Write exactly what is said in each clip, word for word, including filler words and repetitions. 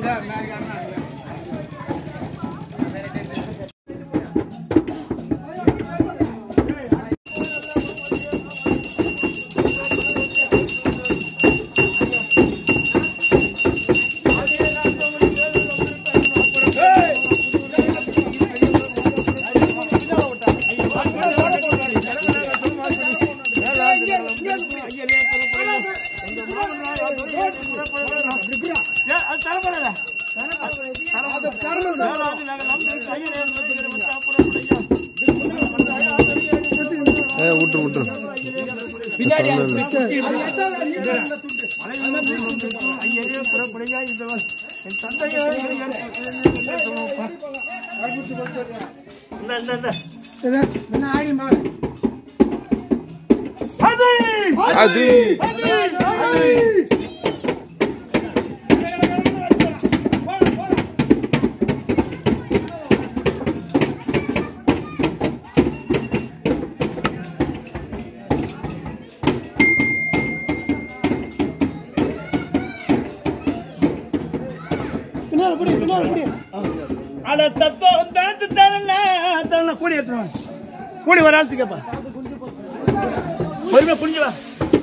கூடி ஒரு ஆள் கேப்பா பொறுமை புரிஞ்சு வா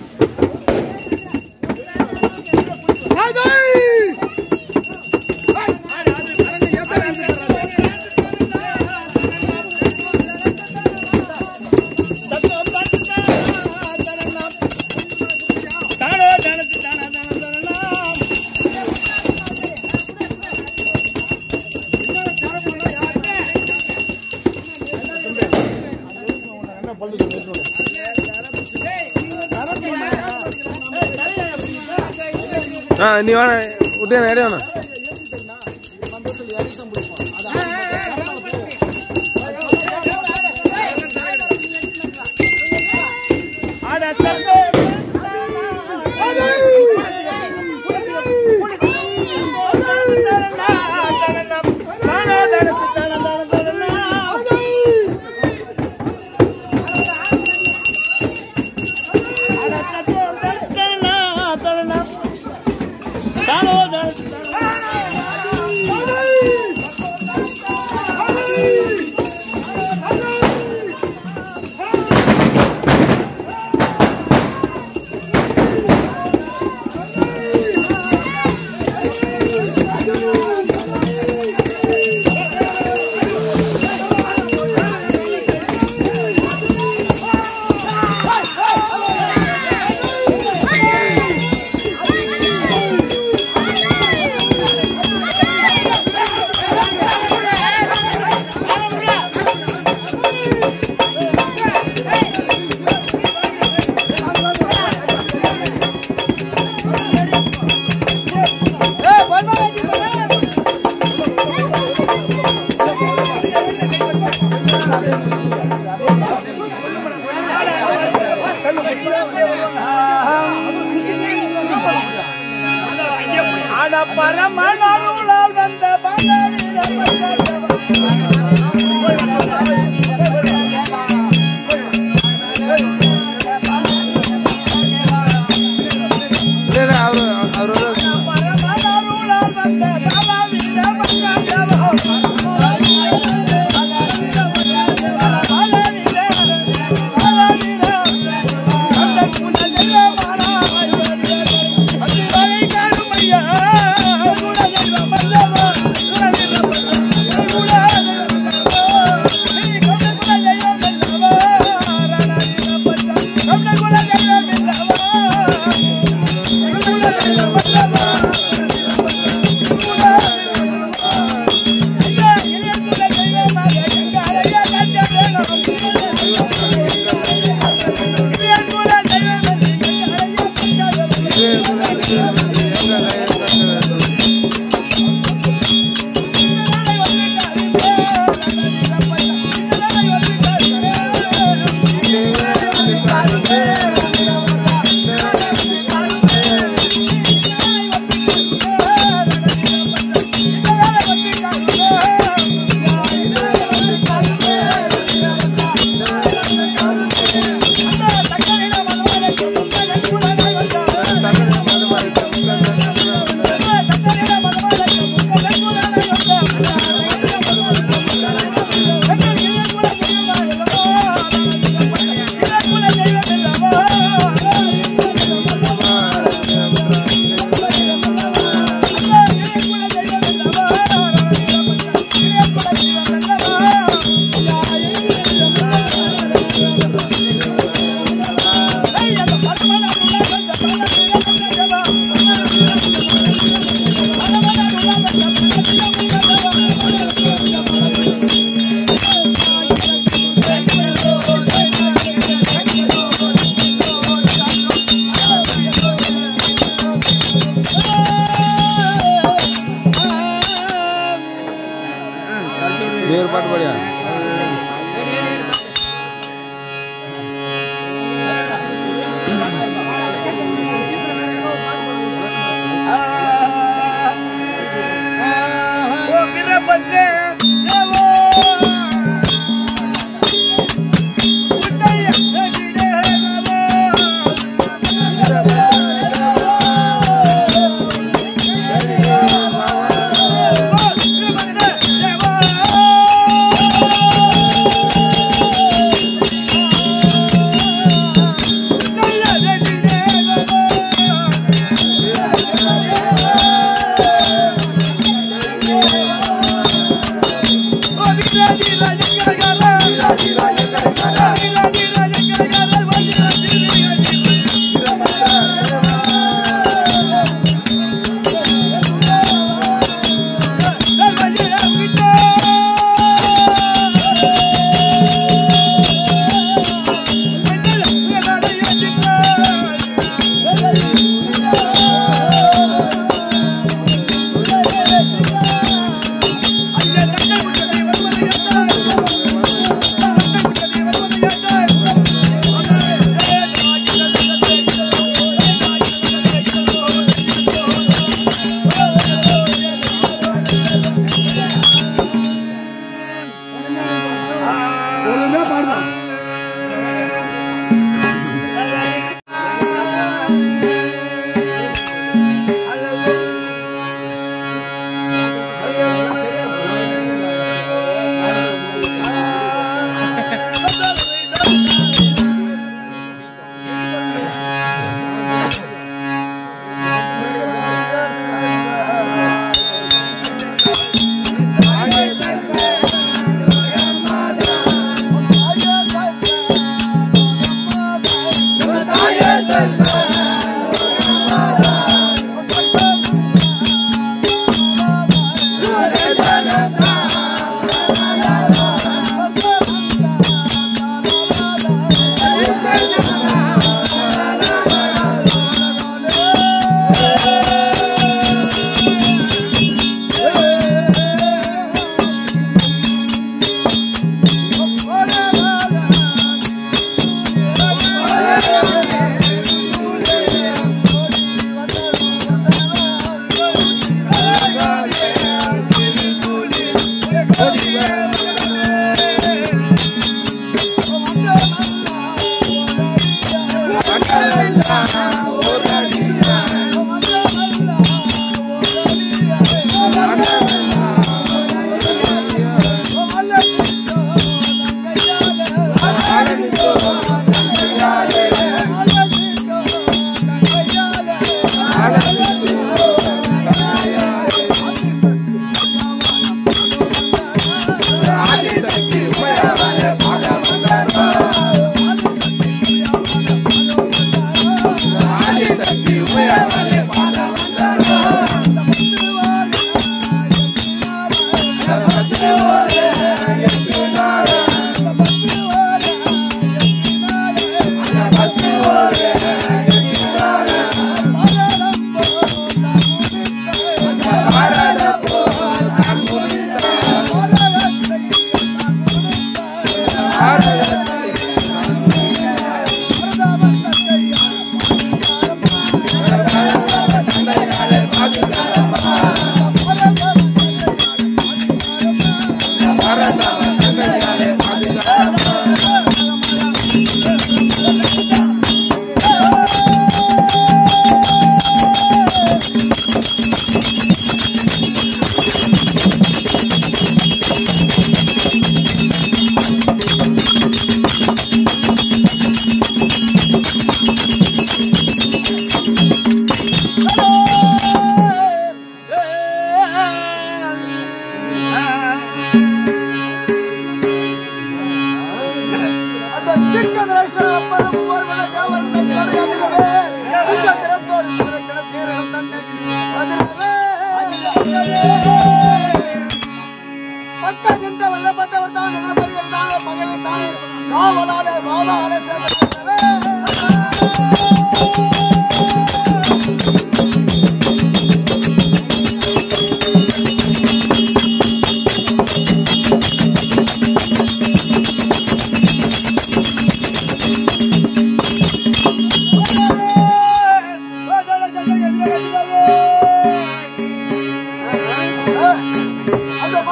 நீ வேணா விட்டு இடம் வேணா பரமனருளால் வந்த Bye. பேர் பாட்டு பாடியா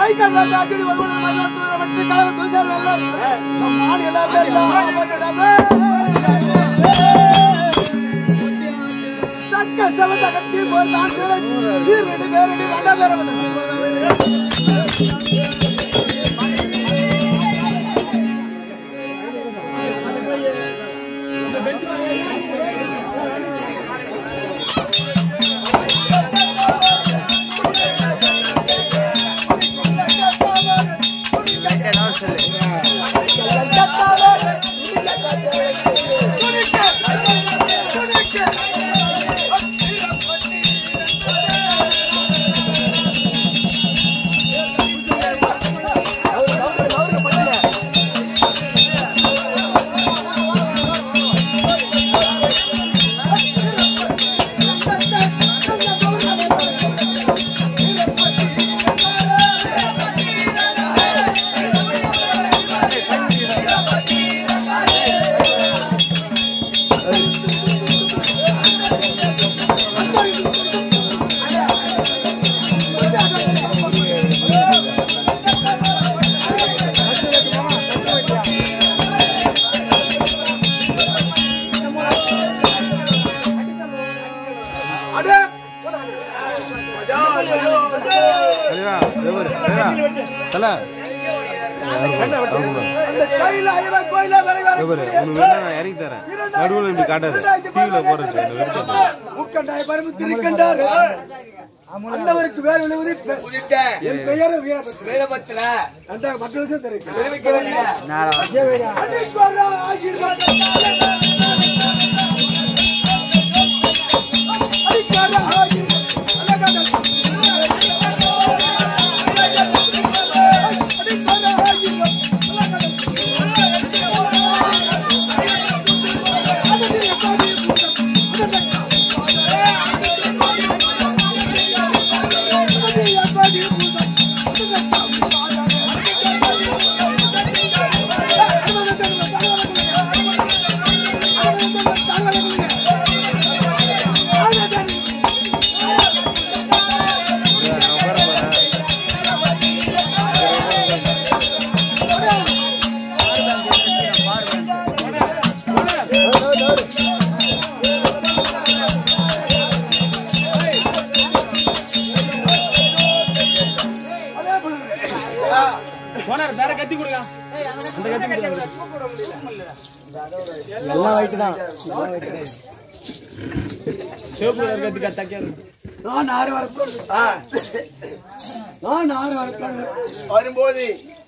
வரும்போது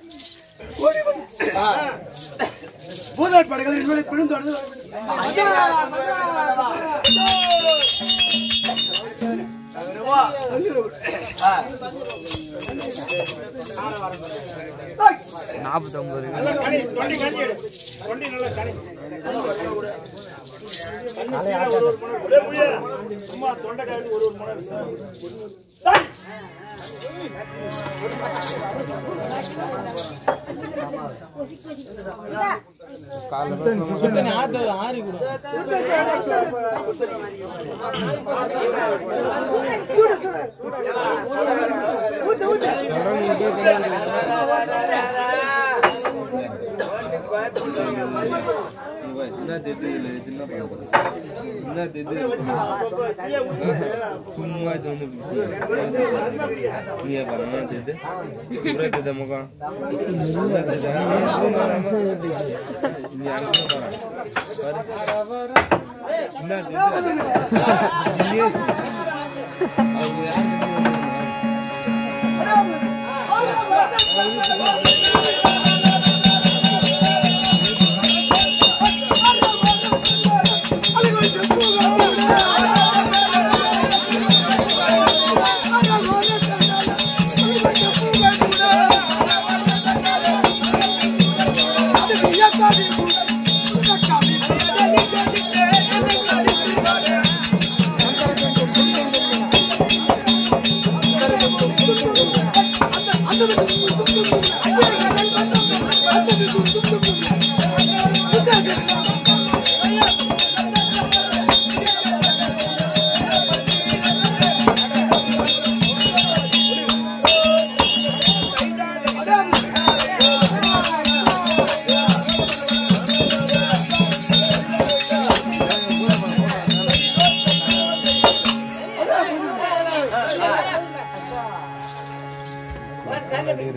பூதல் படைகளை பிடிந்து நாற்பத்தி ஒன்பது சும்மா தொண்டைக்காய் ஒரு ஒரு முறை ஆறு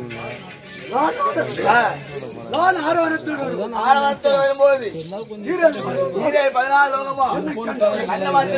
நான் ஆரவாரத்தோடு ஆரவாரத்தோடு வரும்போது ஈரே பதினாலு லோகமா அன்னமாரி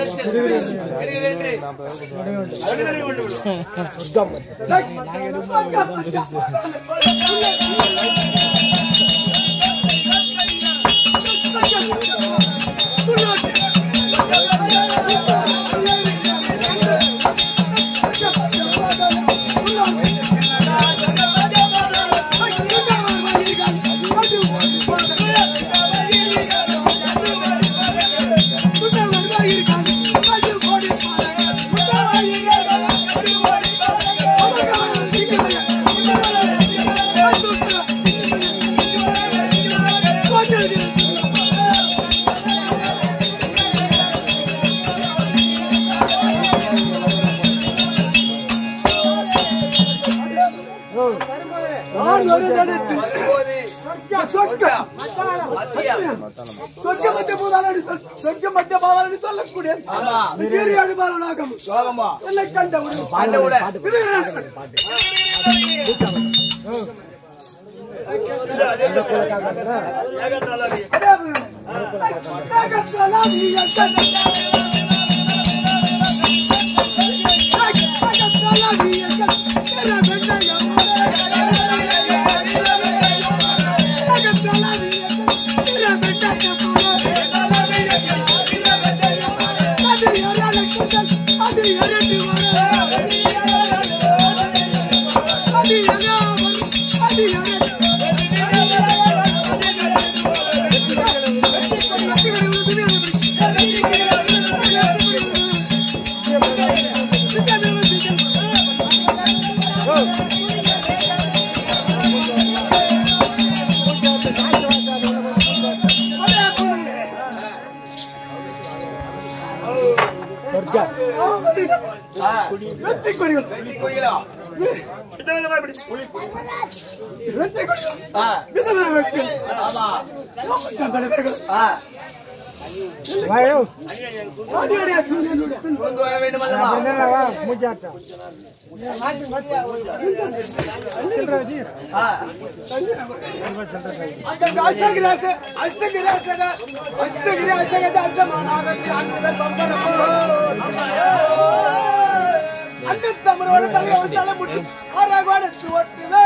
அந்த தமிழோட தலையோட தலை முட்டி ஆறாக சுவட்டுவே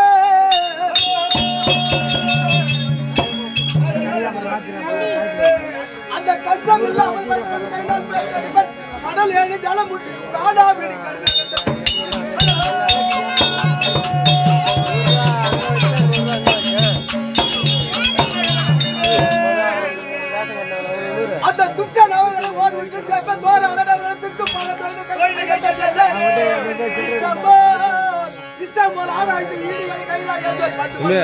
அந்த கஷ்டம் இல்லாமல் கடல் ஏழு ஜலம் முட்டி காடா வீடு அந்த துக்க நவர்களை ஓர் விட்டு சேர்க்க தோற அதற்கு இஸ்தாம்பூல் ஆராய்ந்து ஈடுகளை கையிலாக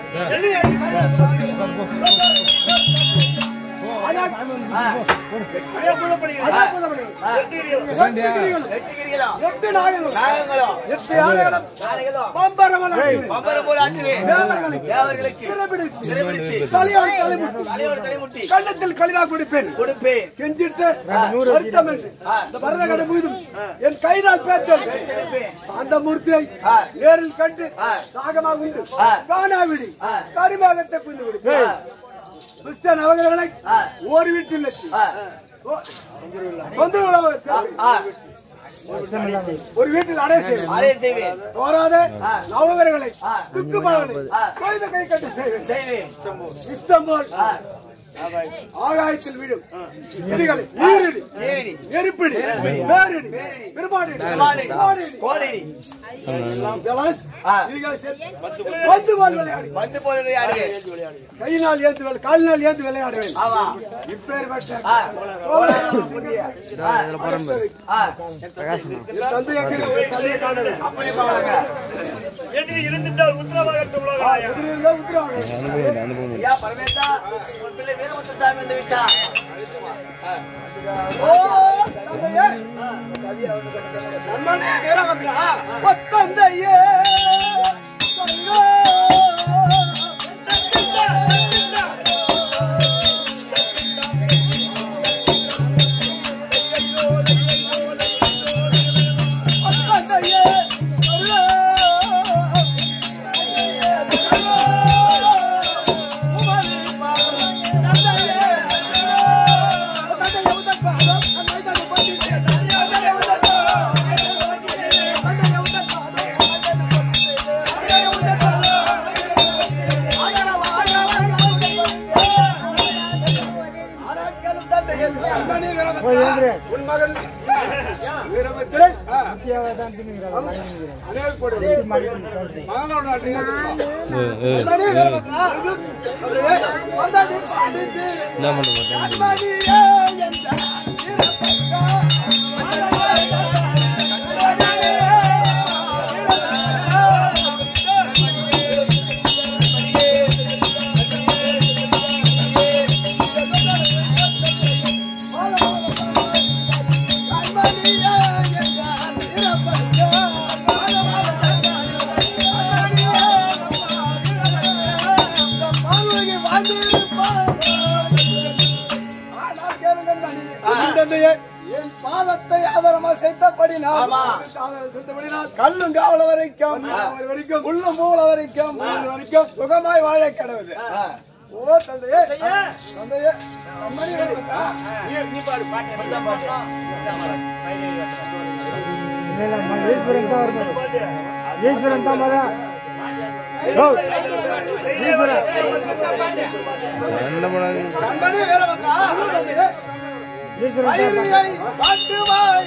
கண்ணத்தில் களிதா கொடுப்பேன் கொடுப்பேன் கெஞ்சிட்டு பரதகடை மீதும் என் கைதால் பேத்தல் அந்த மூர்த்தியை நேரில் கண்டு சாகமாக உண்டு காணாவிடி கரிமாகத்தை புரிந்து கொடுப்பேன் நவகிரகங்களை ஒரு வீட்டில் ஒரு வீட்டில் அடைய செய்வேன் போராத நவகிரகங்களை துக்கு கை கட்டி செய்வேன் இஸ்தாம்பூல் ஆகாயத்தில் விழும் இடிகளை நீரிடி நெருப்பிடி வேரிடி பெருமாடி கோடிடி வந்து போல் விளையாடு வந்து போல் விளையாடு கையினால் ஏந்து விளையாடு காலினால் ஏந்து விளையாடுவேன் இப்பேற்பட்ட தந்தையை காணல அப்படியே பாருங்க எதிரி இருந்துட்டால் உத்தரவாக ஐயா பரமேசா உன் பிள்ளை வீரமுத்துசாமி வந்து விட்டா ஓ தந்தையே நம்மனே வீரமுத்துரா தந்தையே என்ன பண்ண மாட்டேன் பாதத்தை ஆதரமா சேர்த்தபடினால் கல்லும் காவல வரைக்கும் வரைக்கும் உள்ளும் மூல வரைக்கும் வரைக்கும் சுகமாய் வாழ கடவுது. ஓ தந்தையே தந்தையே ஈஸ்வரன் தான் என்ன பண்ணாங்க காட்டுவாய்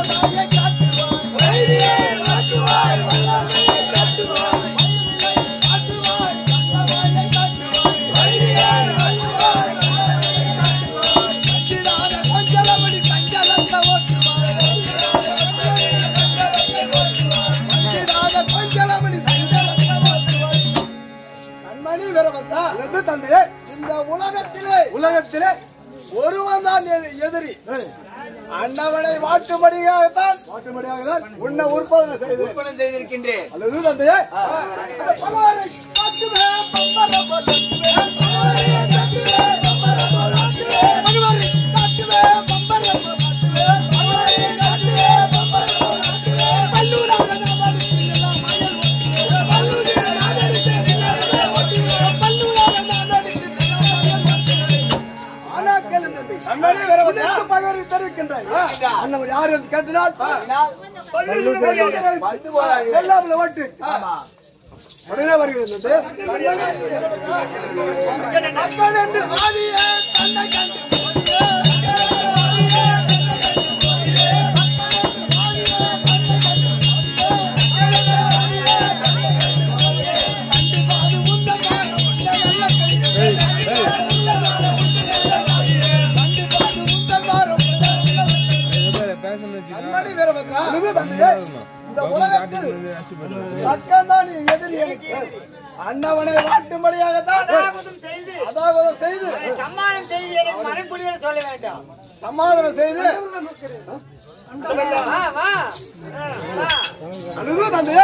தந்தையே இந்த உலகத்திலே உலகத்திலே ஒருவன் தான் எதிரி. அண்ணவனை வாட்டுமடியாகத்தான் வாட்டுமடியாகத்தான் உன்னை உற்பத்தி செய்து உற்பத்தி செய்திருக்கின்றேன். அல்லது தந்தையே அண்ணன் யாரு கேட்டால் எல்லாம் ஓட்டு உடனே வருகிறது. இந்த உலகத்தில் சக்கந்தான் எதிரி எனக்கு. அண்ணவனை வாட்டும்படியாகத்தான் அதாவது செய்து சம்மானம் செய்து எனக்கு மறைப்புலியை சொல்ல வேண்டாம். சமாதானம் செய்து அனுபவ தந்தையே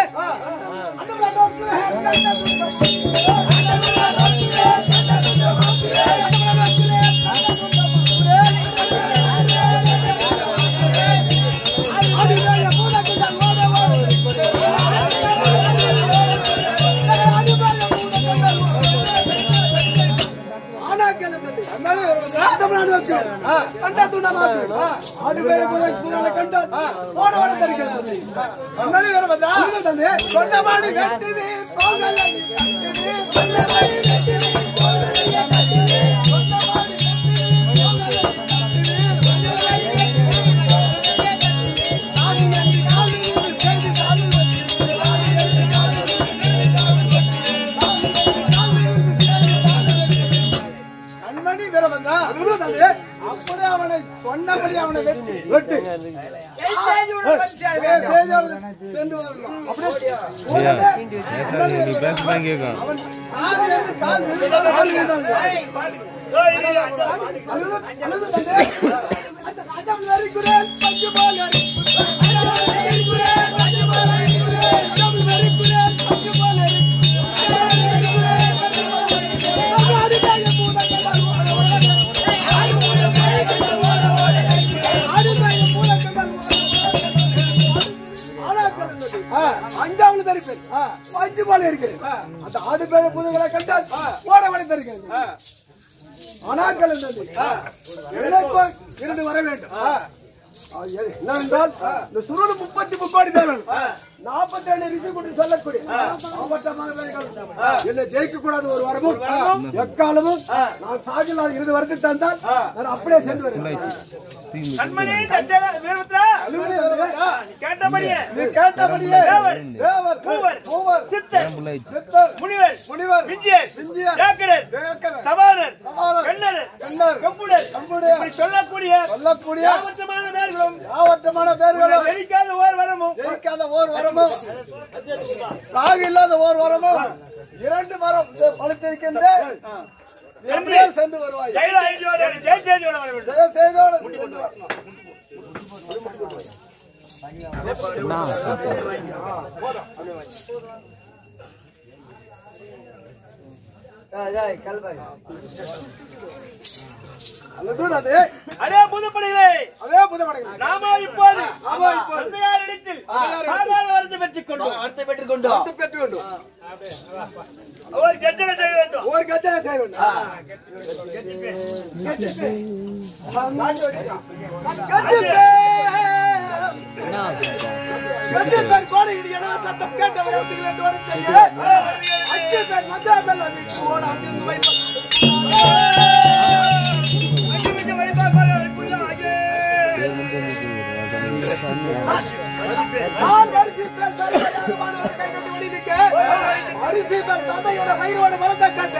அப்படியே அவனை சொன்னபடி அவனை வெட்டி வெட்டு சென்று வரலாம். நீ பேசதான் கேட்கும். அவன் சாதியிலிருந்து கால் விழுந்தால் கால் விழுந்தாங்க. அழுது அழுது தந்தை அந்த ராஜம் நரிக்குறேன் பஞ்சு போல் நரிக்குறேன் பஞ்சு போல் நரிக்குறேன் ராஜம் நரிக்குறேன் பஞ்சு போல் அஞ்சாவது தரிப்பேன் பஞ்சு போல இருக்கிறேன். அந்த ஆடு பேர புதுகளை கண்டால் ஓட வழி தருகிறது. ஆனாக்கள் இரண்டு வர வேண்டும். என்னவென்றால் இந்த சுருள் முப்பத்தி முக்கோடி தான் வேணும். நாற்பத்தி ஏழு ரிஷி கொண்டு சொல்லக்கூடிய என்ன ஜெயிக்க கூடாது ஒரு வாரமும் எக்காலமும் நான் சாகிலால் இருபது வருஷம் தந்தால் நான் அப்படியே சென்று வருவேன். கேட்டபடியே கேட்டபடியே முனிவர் முனிவர் விஞ்சியர் ஜாக்கரர் சவாரர் கண்ணர் கண்ணர் கம்புடர் கம்புடர் இப்படி சொல்லக்கூடிய சொல்லக்கூடிய யாவற்றமான பேர்களும் யாவற்றமான பேர்களும் ஜெயிக்காத ஓர் வரமும் ஜெயிக்காத ஓர் வரமும் சாகு இல்லாத ஓர் வரமும் இரண்டு மரம் பழுத்திருக்கின்ற சென்று வருவாய். ஜெயலலிதோட ஜெய ஜெயஜோட வர வேண்டும். ஜெய செய்தோடு அதே புதுப்படைகளே அதே புதுப்படைகளே நாம இப்போது தந்தையாரிடத்தில் சாதாரண வரத்தை பெற்றுக் கொண்டோம். வார்த்தை பெற்றுக் கொண்டு வார்த்தை பெற்றுக் கொண்டு ஒரு கர்ஜனை செய்ய வேண்டும். ஒரு கர்ஜனை செய்ய வேண்டும். கர்ஜன் கோடை இடியன சத்தம் கேட்டவரை வந்து வர செய்ய அஞ்சு பேர் மந்தாமல் வந்து ஓட அங்க போய் அரிசி பேர் தந்தையோட வயிறோட மரத்தை காட்டு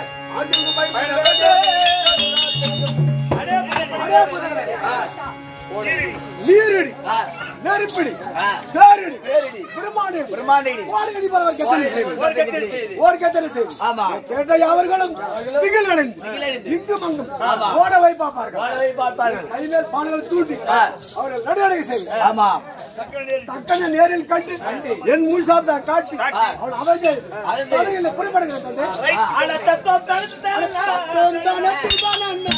நீரிடி நெருப்பிடி பேரிடி பிரம்மாண்டி பிரம்மாண்டி வாடகடி பரவ கட்டளை செய்து ஒரு கட்டளை செய்து ஆமா கேட்ட யாவர்களும் திகில் அடைந்து இங்கும் அங்கும் ஓட வை பார்ப்பார்கள் ஓட வை பார்ப்பார்கள் கைமேல் பானைகள் தூண்டி அவர்கள் நடுநடை செய்து ஆமா தக்கன நேரில் கண்டு என் முன் சாப்பிட்ட காட்டி அவள் அவர்கள் தலையில் புறப்படுகிற தந்தை அட தத்தம் தடுத்தான தத்தம் தனத்திதான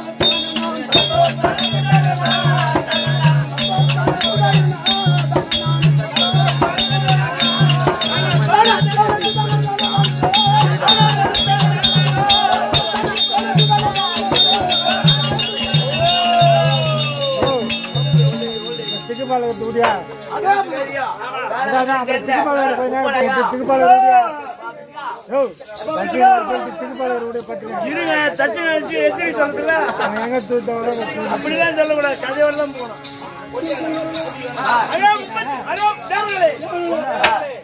அப்படிதான் சொல்லக்கூடாது. கதையோட தான் போகணும்.